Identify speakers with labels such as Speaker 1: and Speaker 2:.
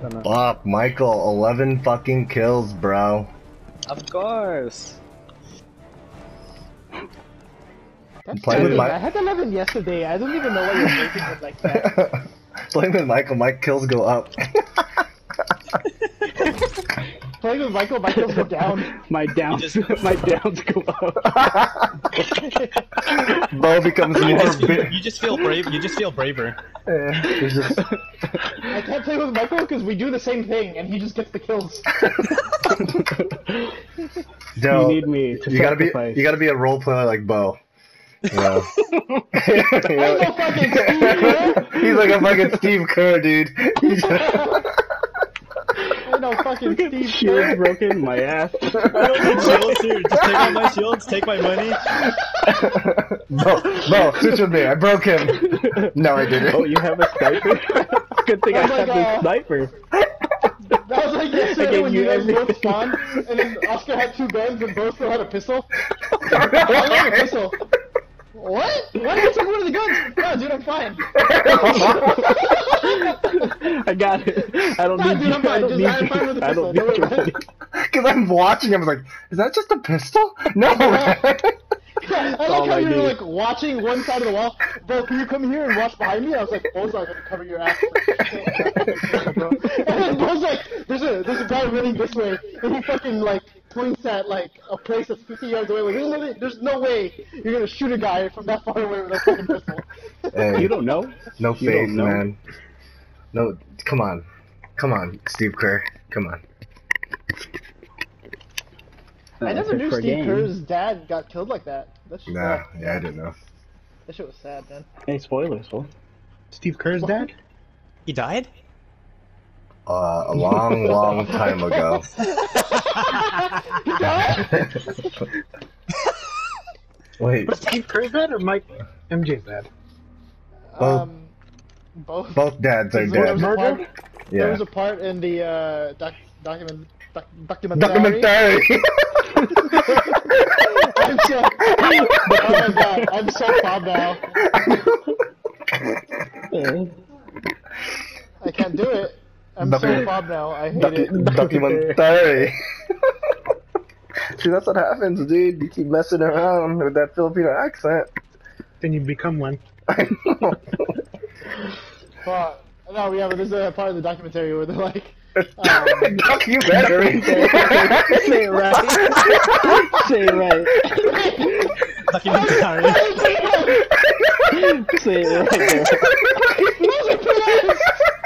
Speaker 1: Fuck, Michael, 11 fucking kills, bro.
Speaker 2: Of course.
Speaker 1: Playing with
Speaker 3: I had 11 yesterday. I don't even know why you're making it like that.
Speaker 1: Playing with Michael, my kills go up.
Speaker 3: Playing with Michael, my kills go down.
Speaker 4: My downs go up.
Speaker 1: Bo becomes more
Speaker 2: You just feel brave. You just feel braver.
Speaker 1: Yeah, it's just...
Speaker 3: I can't play with Michael because we do the same thing, and he just gets the kills.
Speaker 1: Yo,
Speaker 4: you need me to
Speaker 1: sacrifice. You gotta be a role player like Bo. You know? You know? He's like a fucking Steve Kerr, dude.
Speaker 3: I know fucking Steve
Speaker 4: Shield's broken, my ass.
Speaker 2: I don't need shields here. Just take all my shields, take my money.
Speaker 1: No, switch with me. I broke him. No, I didn't.
Speaker 4: Oh, you have a sniper? Good thing I have the sniper.
Speaker 3: That was like yesterday when you guys
Speaker 4: everything.
Speaker 3: both spawned, and then Oscar had 2 guns and both still had a pistol. I have a pistol. What? Why did you take one of the guns? No, dude, I'm fine.
Speaker 4: I got it. I don't need
Speaker 3: dude,
Speaker 4: you.
Speaker 3: I'm fine.
Speaker 4: I don't need
Speaker 3: I'm fine with
Speaker 4: you.
Speaker 3: the
Speaker 4: I don't
Speaker 3: pistol.
Speaker 4: need
Speaker 3: Don't worry
Speaker 4: you.
Speaker 1: Because I'm watching him, I was like, is that just a pistol? No,
Speaker 3: I like how you were like watching one side of the wall. Bro, can you come here and watch behind me? I was like, Bo's not gonna cover your ass. And then Bo's like, there's a guy running this way, and he fucking like points at like a place that's 50 yards away. Like, there's no way you're gonna shoot a guy from that far away with a fucking pistol.
Speaker 1: Hey,
Speaker 4: You don't know?
Speaker 1: no
Speaker 4: You
Speaker 1: faith,
Speaker 4: don't know?
Speaker 1: man. No, come on, Steve Kerr, come on.
Speaker 3: I never knew Steve Kerr's dad got killed like that. That's
Speaker 1: Nah, yeah, I didn't know.
Speaker 3: That shit was sad, man.
Speaker 4: Hey, spoilers, fool.
Speaker 5: Steve Kerr's dad?
Speaker 2: He died?
Speaker 1: A long time ago. Wait,
Speaker 5: Was Steve Kerr's dad or Mike MJ's dad?
Speaker 1: both
Speaker 3: Both.
Speaker 1: dads are
Speaker 3: There was
Speaker 1: dead.
Speaker 3: a part, there
Speaker 1: Yeah.
Speaker 3: was a part in the documentary.
Speaker 1: Documentary.
Speaker 3: I'm so. Oh my god, I'm so proud now. I can't do it. I'm so proud now. I hate it.
Speaker 1: Documentary. See, that's what happens, dude. You keep messing around with that Filipino accent.
Speaker 5: Then you become one.
Speaker 1: I know.
Speaker 3: But, no, yeah, but there's a part of the documentary where they're like,
Speaker 1: Documentary.
Speaker 4: Say it right. Say it right.
Speaker 2: Documentary.
Speaker 4: Say it right there.